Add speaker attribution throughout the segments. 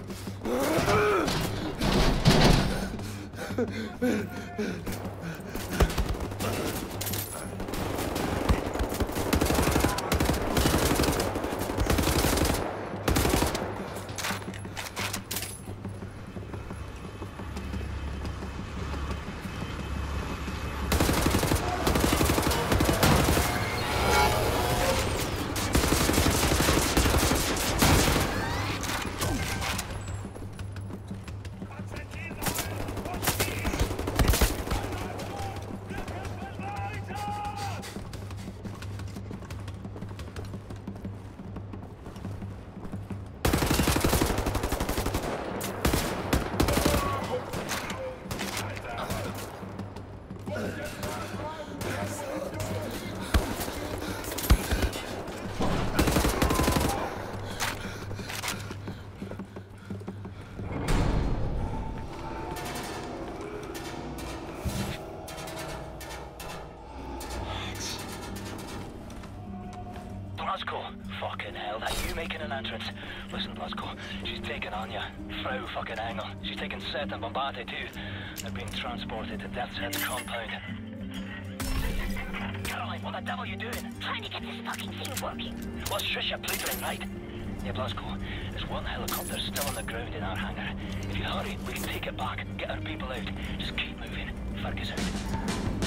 Speaker 1: Fucking hell, now you making an entrance. Listen, Blasco, she's taken on ya. Frau fucking Engel. She's taken Seth and Bombate too. They're being transported to Death's Head's compound. Caroline, what the devil are you doing?
Speaker 2: Trying to get this fucking thing working.
Speaker 1: What's Trisha pleading, right? Yeah, Blasco, there's one helicopter still on the ground in our hangar. If you hurry, we can take it back, get our people out. Just keep moving. Fergus out.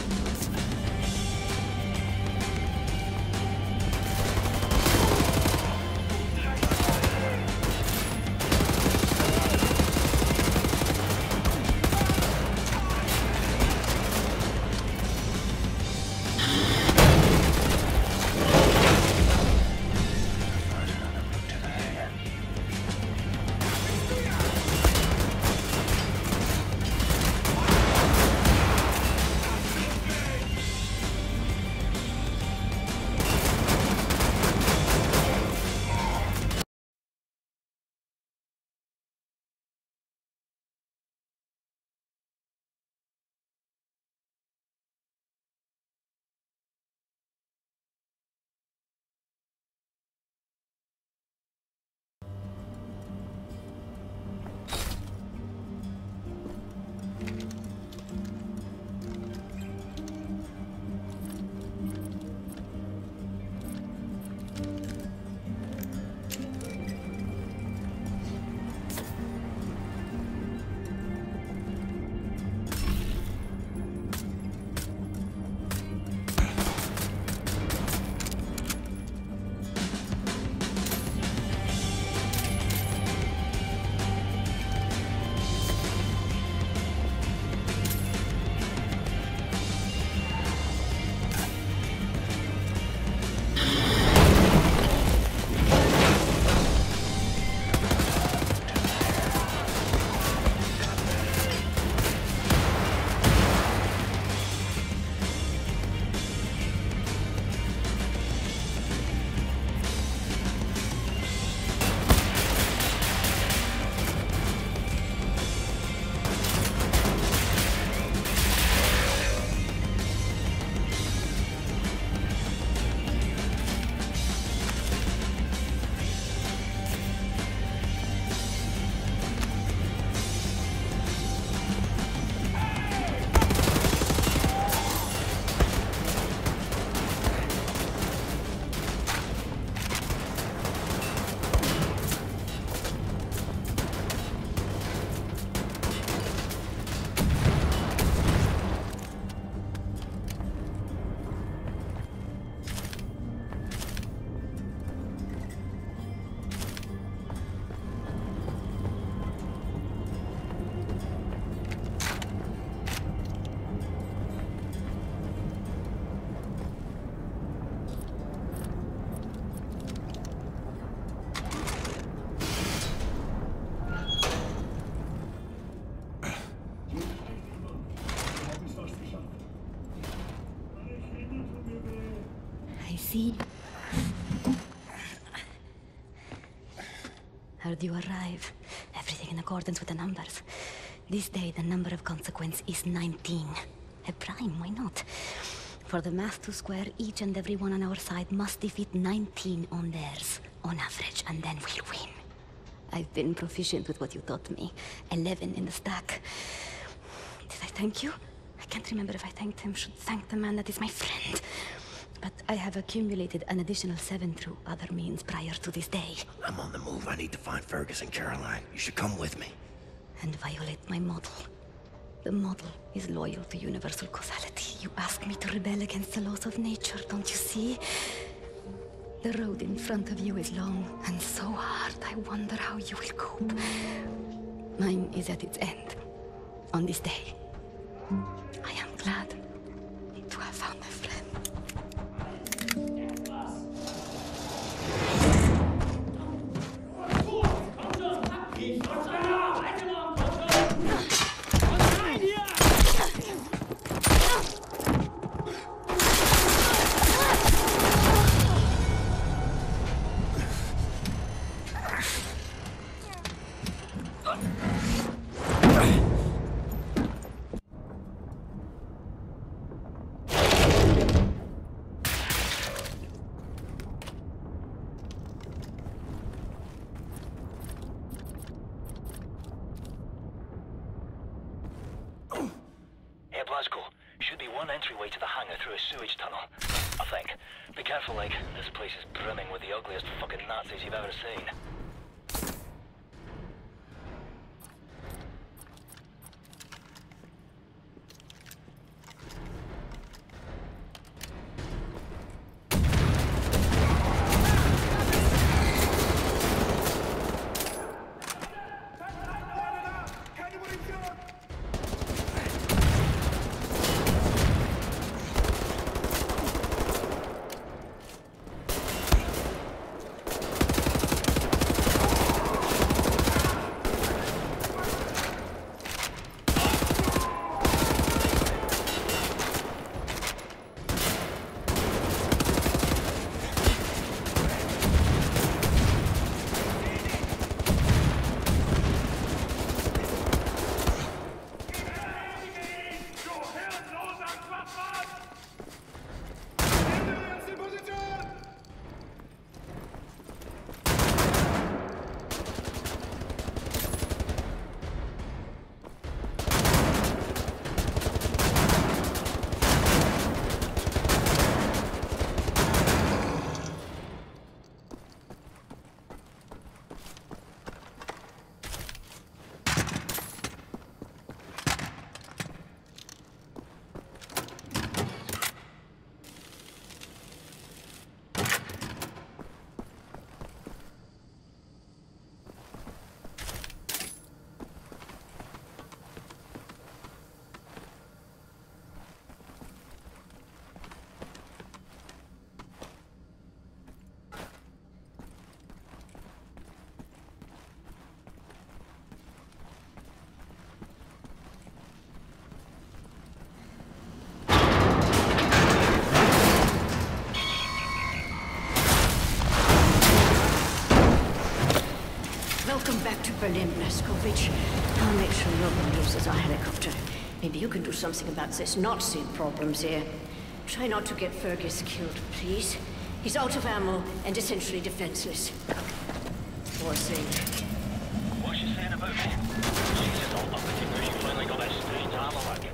Speaker 2: See? Heard you arrive. Everything in accordance with the numbers. This day, the number of consequence is 19. A prime, why not? For the math to square, each and every one on our side must defeat 19 on theirs, on average, and then we'll win. I've been proficient with what you taught me. 11 in the stack. Did I thank you? I can't remember if I thanked him. Should thank the man that is my friend. But I have accumulated an additional 7 through other means prior to this day.
Speaker 3: I'm on the move. I need to find Fergus and Caroline. You should come with me.
Speaker 2: And violate my model. The model is loyal to universal causality. You ask me to rebel against the laws of nature, don't you see? The road in front of you is long and so hard. I wonder how you will cope. Mine is at its end. On this day. I am glad to have found a friend.
Speaker 1: Should be one entryway to the hangar through a sewage tunnel, I think. Be careful, like, this place is brimming with the ugliest fucking Nazis you've ever seen.
Speaker 4: Welcome back to Berlin, Blazkowicz. I'll make sure no one uses our helicopter. Maybe you can do something about this Nazi problems here. Try not to get Fergus killed, please. He's out of ammo and essentially defenseless. Poor thing.
Speaker 1: What's she saying about me? She's just all up with you because you finally got that strange armor working.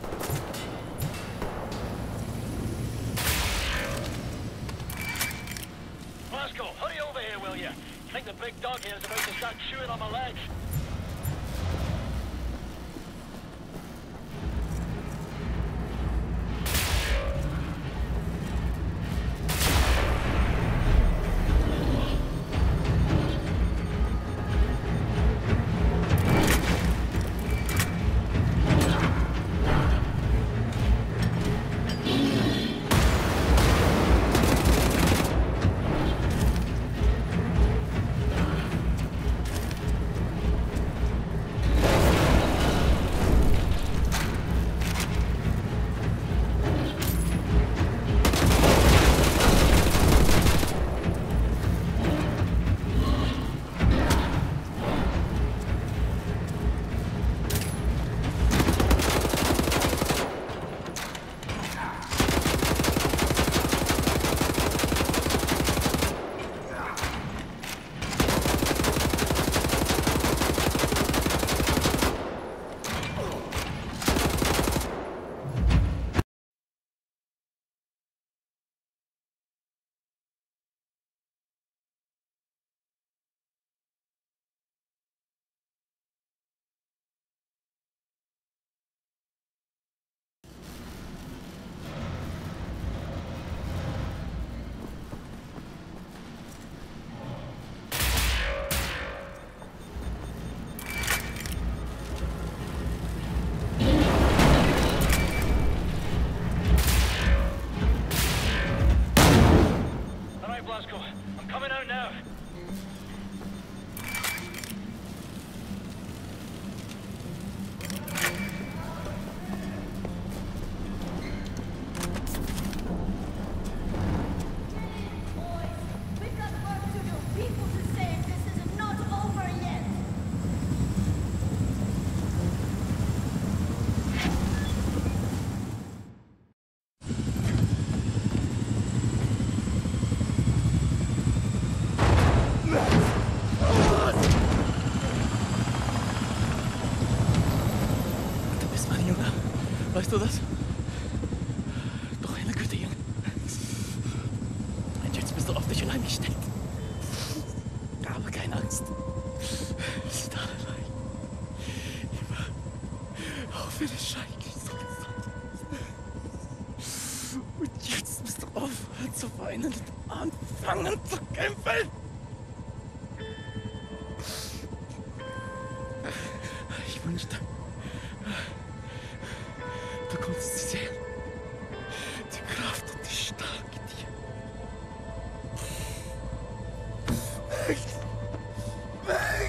Speaker 1: Glasgow, hurry over here, will you? I think the big dog here is about to start chewing on my legs. Coming out now.
Speaker 5: We've got work to do. People to save. This is not over yet.
Speaker 6: Du bist mein Junge. Weißt du das? Doch eine Güte, Junge. Und jetzt bist du auf dich allein gestellt. Aber keine Angst. Ist da allein. Immer. Auch wenn es scheiße ist. Und jetzt musst du aufhören zu weinen und anfangen zu kämpfen. Ich wünschte, du konntest sehen, die Kraft und die Stärke in dir. Weg! Weg!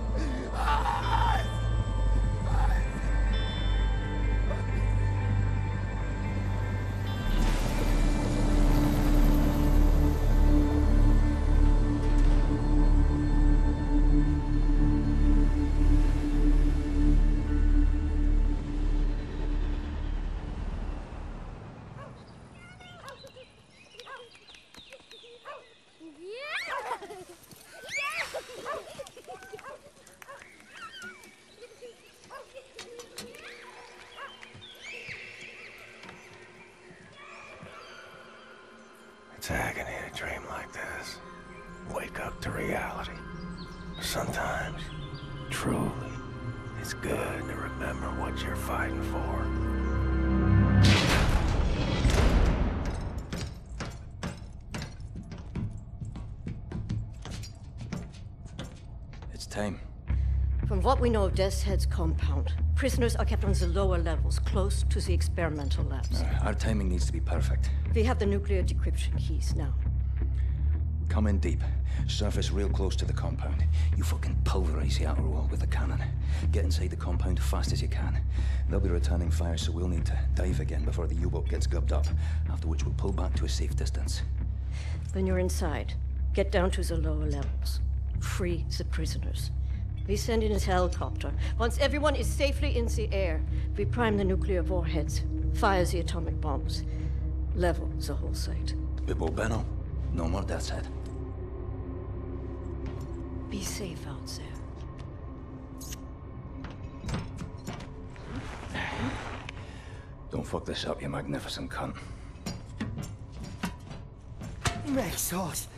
Speaker 3: It's agony to dream like this. Wake up to reality. Sometimes, truly, it's good to remember what you're fighting for.
Speaker 6: It's time.
Speaker 4: From what we know of Death's Head's compound, prisoners are kept on the lower levels, close to the experimental labs.
Speaker 6: Our timing needs to be perfect.
Speaker 4: We have the nuclear decryption keys now.
Speaker 6: Come in deep. Surface real close to the compound. You fucking pulverize the outer wall with the cannon. Get inside the compound fast as you can. They'll be returning fire, so we'll need to dive again before the U-boat gets gubbed up. After which we'll pull back to a safe distance.
Speaker 4: When you're inside, get down to the lower levels. Free the prisoners. We send in a helicopter. Once everyone is safely in the air, we prime the nuclear warheads, fire the atomic bombs, level the whole site.
Speaker 6: Bibbo Benno. No more Death's Head.
Speaker 4: Be safe out there.
Speaker 6: Don't fuck this up, you magnificent cunt.
Speaker 7: My sauce.